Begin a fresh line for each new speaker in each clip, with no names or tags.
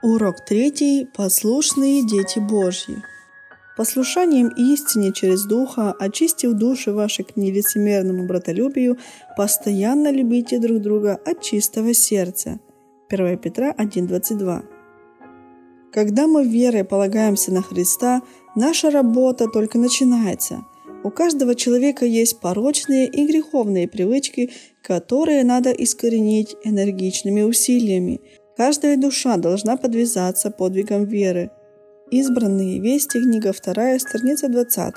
Урок 3. Послушные дети Божьи. Послушанием истине через Духа, очистив души ваши к нелицемерному братолюбию, постоянно любите друг друга от чистого сердца. 1 Петра 1:22. Когда мы верой полагаемся на Христа, наша работа только начинается. У каждого человека есть порочные и греховные привычки, которые надо искоренить энергичными усилиями. Каждая душа должна подвязаться подвигом веры. Избранные. Вести, книга 2, страница 20.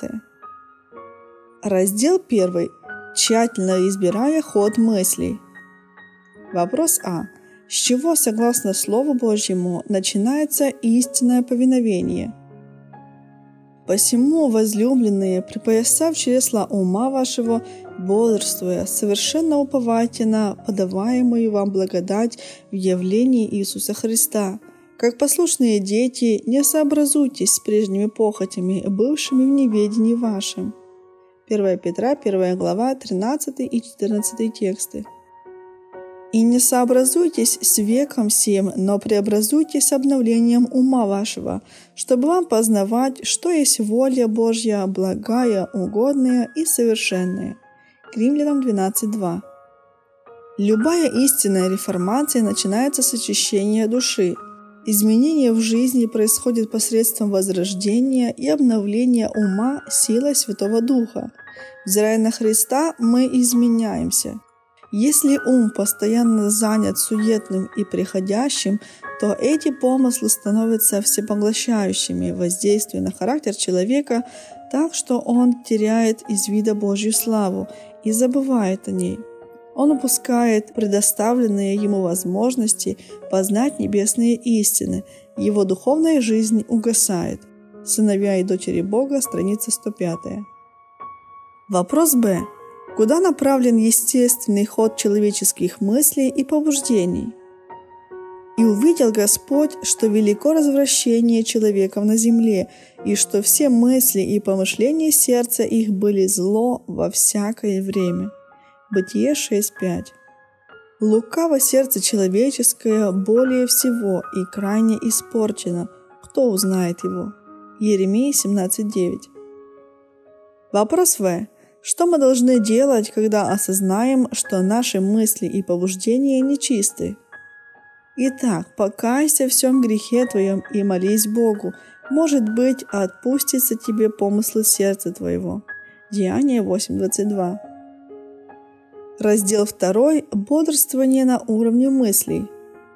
Раздел 1. Тщательно избирая ход мыслей. Вопрос А. С чего, согласно Слову Божьему, начинается истинное повиновение? «Посему, возлюбленные, припоясав чресла ума вашего, бодрствуя, совершенно уповайте на подаваемую вам благодать в явлении Иисуса Христа. Как послушные дети, не сообразуйтесь с прежними похотями, бывшими в неведении вашем». 1 Петра, 1 глава, 13 и 14 тексты. «И не сообразуйтесь с веком сим, но преобразуйтесь обновлением ума вашего, чтобы вам познавать, что есть воля Божья, благая, угодная и совершенная». К Римлянам 12:2. Любая истинная реформация начинается с очищения души. Изменение в жизни происходит посредством возрождения и обновления ума силой Святого Духа. Взирая на Христа, мы изменяемся. Если ум постоянно занят суетным и приходящим, то эти помыслы становятся всепоглощающими, воздействуя на характер человека так, что он теряет из вида Божью славу и забывает о ней. Он упускает предоставленные ему возможности познать небесные истины, его духовная жизнь угасает. Сыновья и дочери Бога, страница 105. Вопрос Б. Куда направлен естественный ход человеческих мыслей и побуждений? «И увидел Господь, что велико развращение человеков на земле, и что все мысли и помышления сердца их были зло во всякое время». Бытие 6:5. «Лукаво сердце человеческое более всего и крайне испорчено. Кто узнает его?» Иеремия 17:9. Вопрос В. Что мы должны делать, когда осознаем, что наши мысли и побуждения нечисты? Итак, покайся в всем грехе твоем и молись Богу. Может быть, отпустится тебе помыслы сердца твоего. Деяния 8:22. Раздел 2. Бодрствование на уровне мыслей.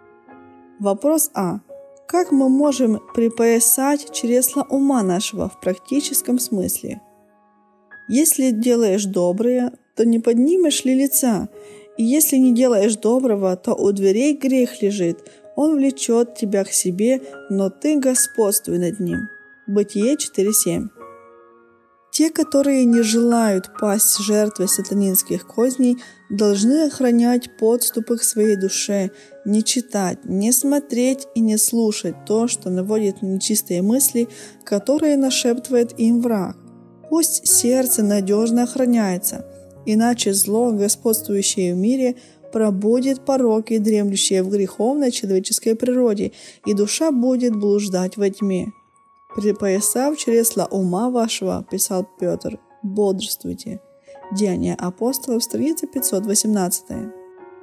Вопрос А. Как мы можем припоясать чресла ума нашего в практическом смысле? Если делаешь доброе, то не поднимешь ли лица? И если не делаешь доброго, то у дверей грех лежит. Он влечет тебя к себе, но ты господствуй над ним. Бытие 4:7. Те, которые не желают пасть жертвой сатанинских козней, должны охранять подступы к своей душе, не читать, не смотреть и не слушать то, что наводит на нечистые мысли, которые нашептывает им враг. Пусть сердце надежно охраняется, иначе зло, господствующее в мире, пробудит пороки, дремлющие в греховной человеческой природе, и душа будет блуждать во тьме. «Припоясав чресла ума вашего», писал Петр, бодрствуйте. Деяния апостолов, страница 518.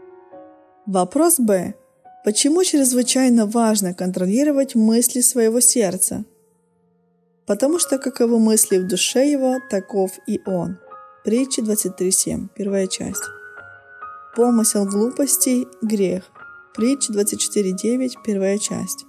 Вопрос Б. Почему чрезвычайно важно контролировать мысли своего сердца? Потому что каковы мысли в душе его, таков и он. Притча 23:7, первая часть. Помысел глупостей – грех. Притча 24:9, первая часть.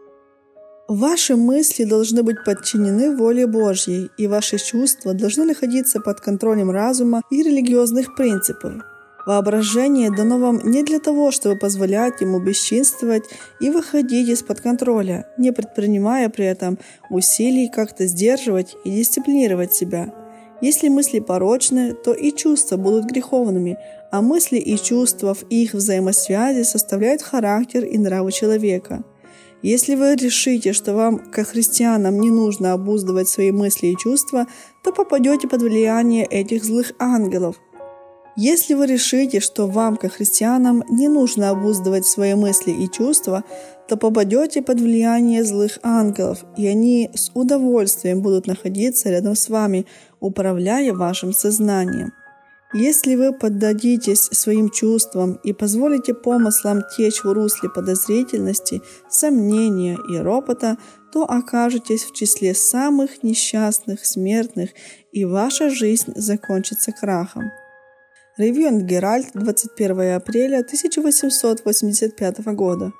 Ваши мысли должны быть подчинены воле Божьей, и ваши чувства должны находиться под контролем разума и религиозных принципов. Воображение дано вам не для того, чтобы позволять ему бесчинствовать и выходить из-под контроля, не предпринимая при этом усилий как-то сдерживать и дисциплинировать себя. Если мысли порочны, то и чувства будут греховными, а мысли и чувства в их взаимосвязи составляют характер и нравы человека. Если вы решите, что вам, как христианам, не нужно обуздывать свои мысли и чувства, то попадете под влияние этих злых ангелов. Если вы решите, что вам, как христианам, не нужно обуздывать свои мысли и чувства, то попадете под влияние злых ангелов, и они с удовольствием будут находиться рядом с вами, управляя вашим сознанием. Если вы поддадитесь своим чувствам и позволите помыслам течь в русле подозрительности, сомнения и ропота, то окажетесь в числе самых несчастных смертных, и ваша жизнь закончится крахом. Ревью энд Геральт, 21 апреля 1885 года.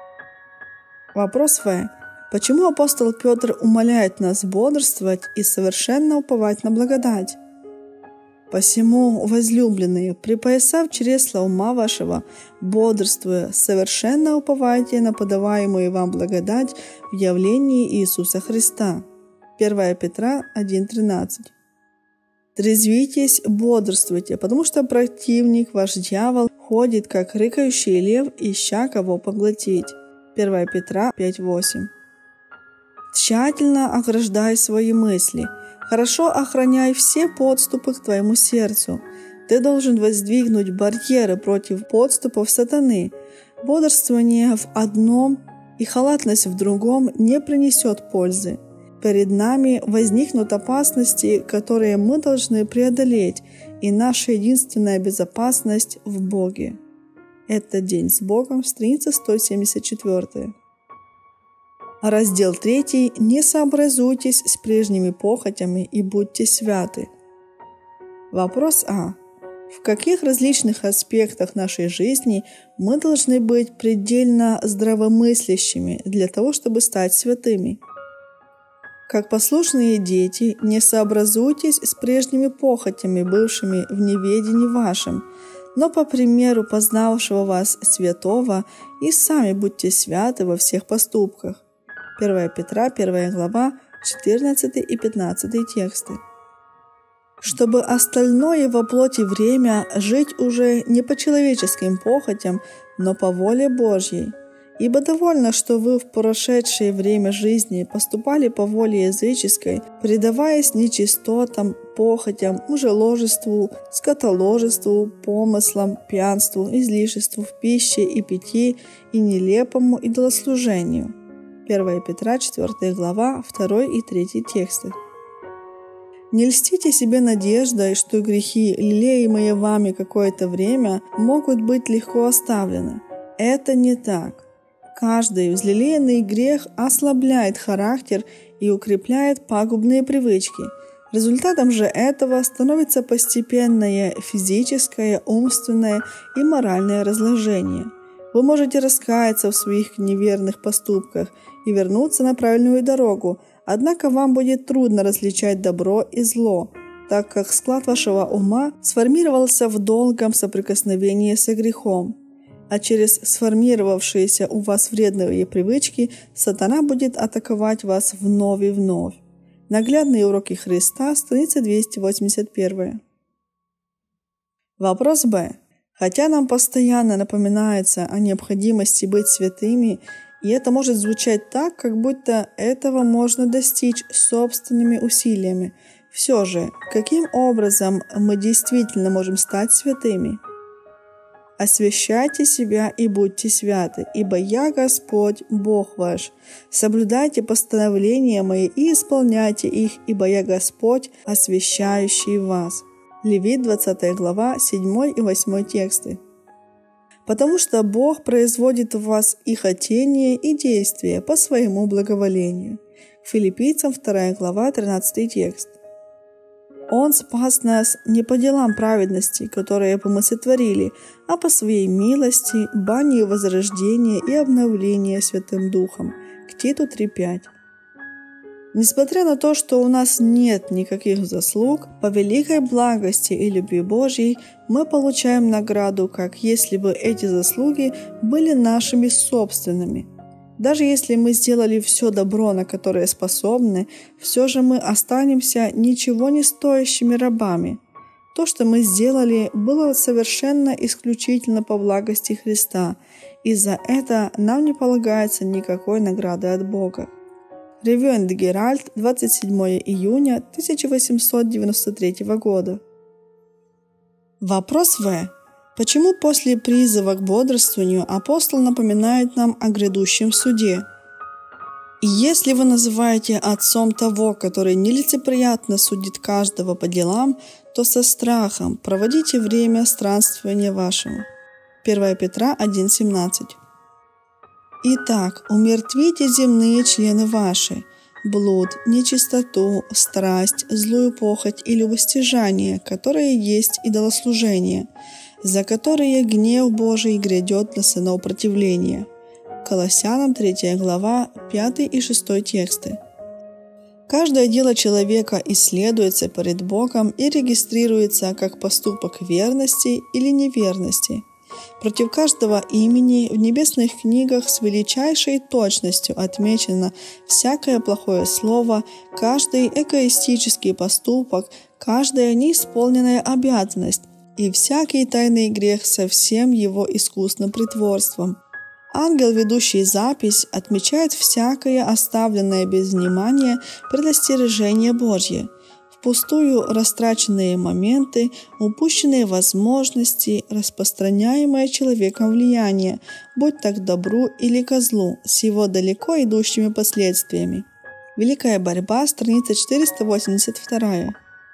Вопрос В. Почему апостол Петр умоляет нас бодрствовать и совершенно уповать на благодать? «Посему, возлюбленные, припоясав чресла ума вашего, бодрствуя, совершенно уповайте на подаваемую вам благодать в явлении Иисуса Христа». 1 Петра 1:13. Трезвитесь, бодрствуйте, потому что противник, ваш дьявол, ходит, как рыкающий лев, ища кого поглотить. 1 Петра 5:8. Тщательно ограждай свои мысли. Хорошо охраняй все подступы к твоему сердцу. Ты должен воздвигнуть барьеры против подступов сатаны. Бодрствование в одном и халатность в другом не принесет пользы. Перед нами возникнут опасности, которые мы должны преодолеть, и наша единственная безопасность в Боге. Это «День с Богом», страница 174. Раздел 3. Не сообразуйтесь с прежними похотями и будьте святы. Вопрос А. В каких различных аспектах нашей жизни мы должны быть предельно здравомыслящими для того, чтобы стать святыми? Как послушные дети, не сообразуйтесь с прежними похотями, бывшими в неведении вашем, но по примеру познавшего вас святого и сами будьте святы во всех поступках. 1 Петра, 1 глава, 14 и 15 тексты. Чтобы остальное во плоти время жить уже не по человеческим похотям, но по воле Божьей. Ибо довольно, что вы в прошедшее время жизни поступали по воле языческой, предаваясь нечистотам, похотям, мужеложеству, скотоложеству, помыслам, пьянству, излишеству в пище и питье и нелепому идолослужению. 1 Петра, 4 глава, 2 и 3 тексты. Не льстите себе надеждой, что грехи, лелеемые вами какое-то время, могут быть легко оставлены. Это не так. Каждый взлелеянный грех ослабляет характер и укрепляет пагубные привычки. Результатом же этого становится постепенное физическое, умственное и моральное разложение. Вы можете раскаяться в своих неверных поступках и вернуться на правильную дорогу, однако вам будет трудно различать добро и зло, так как склад вашего ума сформировался в долгом соприкосновении со грехом. А через сформировавшиеся у вас вредные привычки сатана будет атаковать вас вновь и вновь. Наглядные уроки Христа, страница 281. Вопрос Б. Хотя нам постоянно напоминается о необходимости быть святыми, и это может звучать так, как будто этого можно достичь собственными усилиями, все же, каким образом мы действительно можем стать святыми? «Освящайте себя и будьте святы, ибо я Господь, Бог ваш. Соблюдайте постановления мои и исполняйте их, ибо я Господь, освящающий вас». Левит, 20 глава, 7 и 8 тексты. Потому что Бог производит в вас и хотение, и действие по своему благоволению. Филиппийцам, 2 глава, 13 текст. Он спас нас не по делам праведности, которые бы мы сотворили, а по своей милости, банию возрождения и обновления Святым Духом. К Титу 3:5. Несмотря на то, что у нас нет никаких заслуг, по великой благости и любви Божьей мы получаем награду, как если бы эти заслуги были нашими собственными. Даже если мы сделали все добро, на которое способны, все же мы останемся ничего не стоящими рабами. То, что мы сделали, было совершенно исключительно по благости Христа, и за это нам не полагается никакой награды от Бога. Ревью энд Геральт, 27 июня 1893 года. Вопрос В. Почему после призыва к бодрствованию апостол напоминает нам о грядущем суде? И если вы называете отцом того, который нелицеприятно судит каждого по делам, то со страхом проводите время странствования вашего. 1 Петра 1,17. Итак, умертвите земные члены ваши, блуд, нечистоту, страсть, злую похоть и любостяжание, которые есть идолослужение, за которые гнев Божий грядет на сынов противления. Колоссянам 3 глава, 5 и 6 тексты. Каждое дело человека исследуется перед Богом и регистрируется как поступок верности или неверности. Против каждого имени в небесных книгах с величайшей точностью отмечено всякое плохое слово, каждый эгоистический поступок, каждая неисполненная обязанность и всякий тайный грех со всем его искусным притворством. Ангел, ведущий запись, отмечает всякое оставленное без внимания предостережение Божье, впустую растраченные моменты, упущенные возможности, распространяемое человеком влияние, будь то к добру или ко злу, с его далеко идущими последствиями. Великая борьба, страница 482.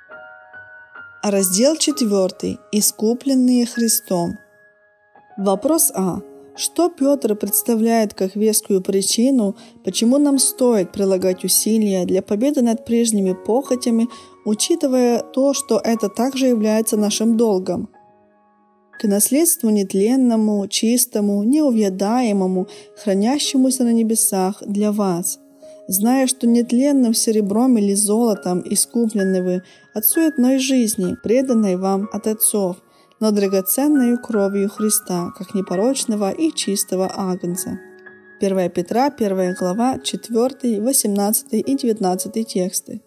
Раздел 4. Искупленные Христом. Вопрос А. Что Петр представляет как вескую причину, почему нам стоит прилагать усилия для победы над прежними похотями, учитывая то, что это также является нашим долгом? К наследству нетленному, чистому, неувядаемому, хранящемуся на небесах для вас, зная, что нетленным серебром или золотом искуплены вы от суетной жизни, преданной вам от отцов, но драгоценною кровью Христа, как непорочного и чистого агнца. 1 Петра, 1 глава, 4, 18 и 19 тексты.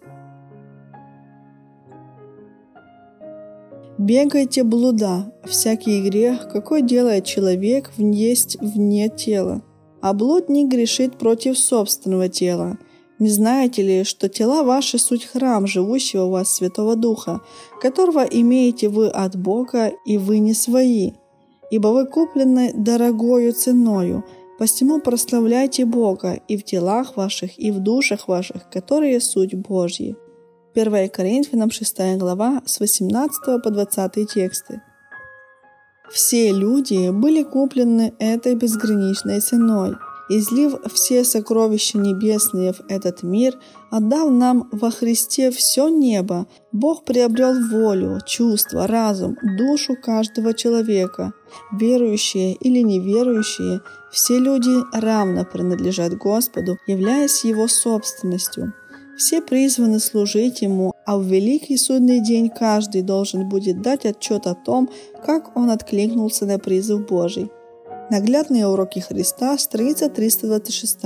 Бегайте блуда, всякий грех, какой делает человек, есть вне тела, а блуд не грешит против собственного тела. Не знаете ли, что тела ваши суть храм живущего у вас Святого Духа, которого имеете вы от Бога, и вы не свои? Ибо вы куплены дорогою ценою, посему прославляйте Бога и в телах ваших, и в душах ваших, которые суть Божьи. 1 Коринфянам 6 глава с 18 по 20 тексты. Все люди были куплены этой безграничной ценой, излив все сокровища небесные в этот мир, отдав нам во Христе все небо, Бог приобрел волю, чувство, разум, душу каждого человека. Верующие или неверующие, все люди равно принадлежат Господу, являясь Его собственностью. Все призваны служить Ему, а в великий судный день каждый должен будет дать отчет о том, как он откликнулся на призыв Божий. Наглядные уроки Христа, страница 326.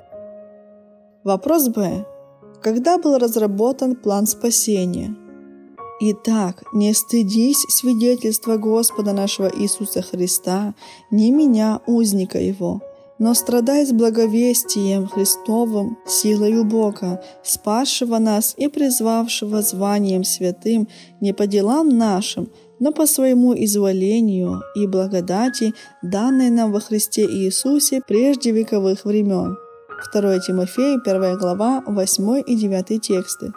Вопрос Б. Когда был разработан план спасения? Итак, не стыдись свидетельства Господа нашего Иисуса Христа, не меня, узника Его, но страдай с благовестием Христовым, силою Бога, спасшего нас и призвавшего званием святым не по делам нашим, но по своему изволению и благодати, данной нам во Христе Иисусе прежде вековых времен. 2 Тимофею, 1 глава, 8 и 9 тексты.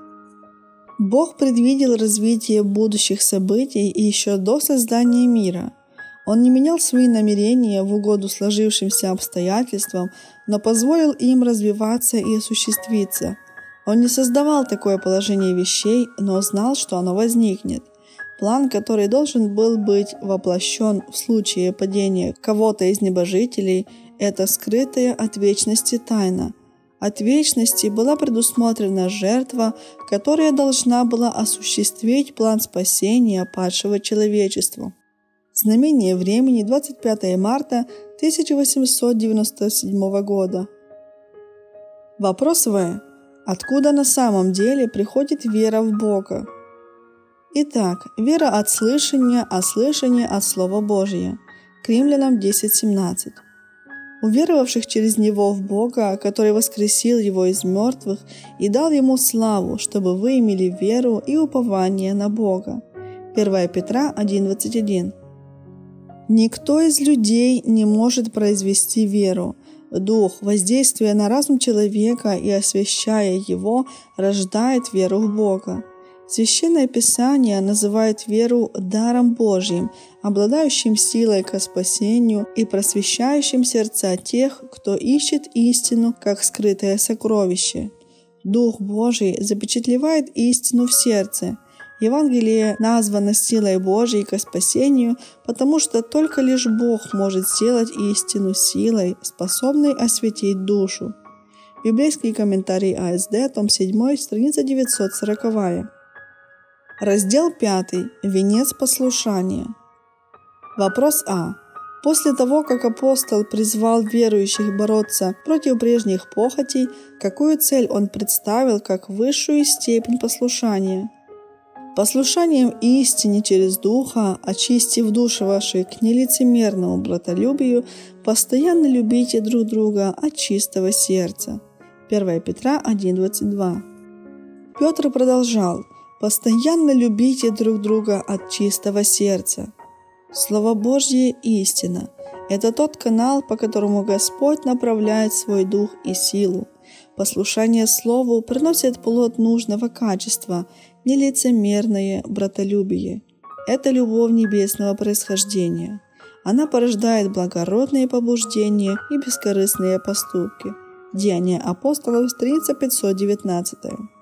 Бог предвидел развитие будущих событий еще до создания мира. Он не менял свои намерения в угоду сложившимся обстоятельствам, но позволил им развиваться и осуществиться. Он не создавал такое положение вещей, но знал, что оно возникнет. План, который должен был быть воплощен в случае падения кого-то из небожителей, это скрытая от вечности тайна. От вечности была предусмотрена жертва, которая должна была осуществить план спасения падшего человечества. Знамение времени 25 марта 1897 года. Вопрос В. Откуда на самом деле приходит вера в Бога? Итак, вера от слышания, а слышание от Слова Божия. К Римлянам 10:17. Уверовавших через Него в Бога, который воскресил Его из мертвых и дал Ему славу, чтобы вы имели веру и упование на Бога. 1 Петра 1:21. Никто из людей не может произвести веру. Дух, воздействуя на разум человека и освящая его, рождает веру в Бога. Священное Писание называет веру даром Божьим, обладающим силой ко спасению и просвещающим сердца тех, кто ищет истину как скрытое сокровище. Дух Божий запечатлевает истину в сердце. Евангелие названо силой Божьей ко спасению, потому что только лишь Бог может сделать истину силой, способной осветить душу. Библейский комментарий АСД, том 7, страница 940. Раздел 5. Венец послушания. Вопрос А. После того, как апостол призвал верующих бороться против прежних похотей, какую цель он представил как высшую степень послушания? Послушанием истине через Духа, очистив души ваши к нелицемерному братолюбию, постоянно любите друг друга от чистого сердца. 1 Петра 1:22. Петр продолжал: «Постоянно любите друг друга от чистого сердца». Слово Божье – истина. Это тот канал, по которому Господь направляет свой дух и силу. Послушание Слову приносит плод нужного качества, нелицемерное братолюбие. Это любовь небесного происхождения. Она порождает благородные побуждения и бескорыстные поступки. Деяния апостолов, страница 519.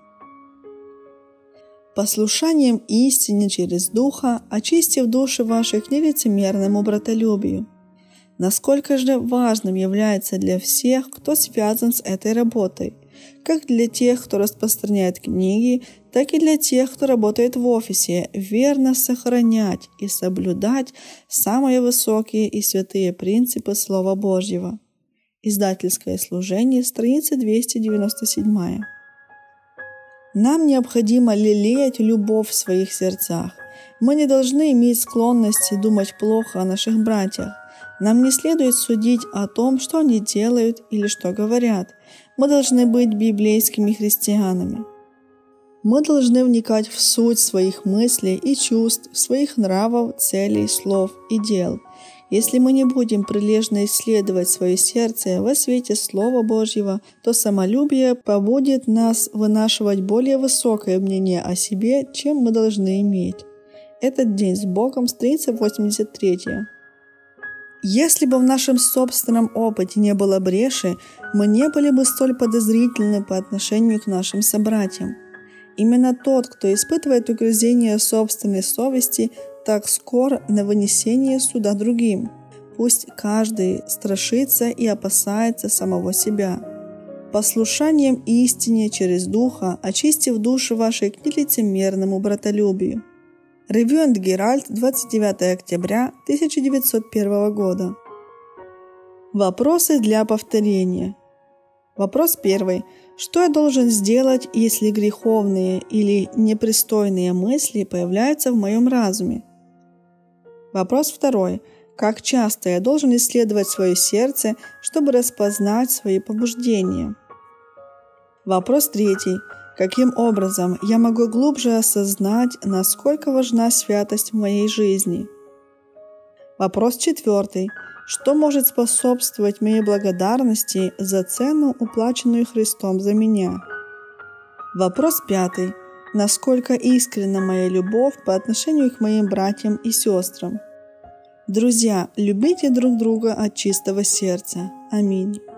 Послушанием истине через Духа, очистив души ваши к нелицемерному братолюбию. Насколько же важным является для всех, кто связан с этой работой, как для тех, кто распространяет книги, так и для тех, кто работает в офисе, верно сохранять и соблюдать самые высокие и святые принципы Слова Божьего. Издательское служение, страница 297. Нам необходимо лелеять любовь в своих сердцах. Мы не должны иметь склонности думать плохо о наших братьях. Нам не следует судить о том, что они делают или что говорят. Мы должны быть библейскими христианами. Мы должны вникать в суть своих мыслей и чувств, своих нравов, целей, слов и дел. Если мы не будем прилежно исследовать свое сердце во свете Слова Божьего, то самолюбие побудит нас вынашивать более высокое мнение о себе, чем мы должны иметь. Этот день с Богом, страница 83. Если бы в нашем собственном опыте не было бреши, мы не были бы столь подозрительны по отношению к нашим собратьям. Именно тот, кто испытывает угрызение собственной совести, так скор на вынесение суда другим. Пусть каждый страшится и опасается самого себя. Послушанием истине через Духа, очистив души ваши к нелицемерному братолюбию. Ревью энд Геральт, 29 октября 1901 года. Вопросы для повторения. Вопрос 1. Что я должен сделать, если греховные или непристойные мысли появляются в моем разуме? Вопрос 2. Как часто я должен исследовать свое сердце, чтобы распознать свои побуждения? Вопрос 3. Каким образом я могу глубже осознать, насколько важна святость в моей жизни? Вопрос 4. Что может способствовать моей благодарности за цену, уплаченную Христом за меня? Вопрос 5. Насколько искренна моя любовь по отношению к моим братьям и сестрам? Друзья, любите друг друга от чистого сердца. Аминь.